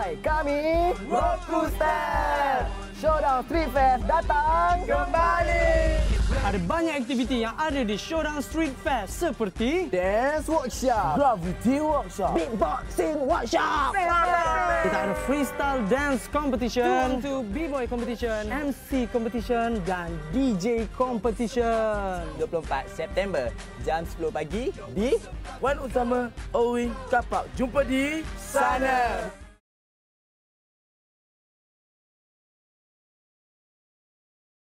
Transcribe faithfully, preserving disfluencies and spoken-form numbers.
Hai, kami Rokustep. Showdown Street Fest datang kembali. Ada banyak aktiviti yang ada di Showdown Street Fest seperti Dance Workshop, Graffiti Workshop, Beatboxing Workshop. kita ada freestyle dance competition, two b-boy competition, M C competition dan D J competition. dua puluh empat September jam sepuluh pagi di Wan Utama, Owing, Kapak. Jumpa di sana.